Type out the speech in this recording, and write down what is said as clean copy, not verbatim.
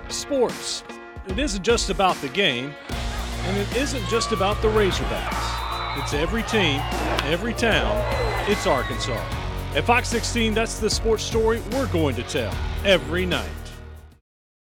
Sports. It isn't just about the game, and it isn't just about the Razorbacks. It's every team, every town. It's Arkansas. At Fox 16, that's the sports story we're going to tell every night.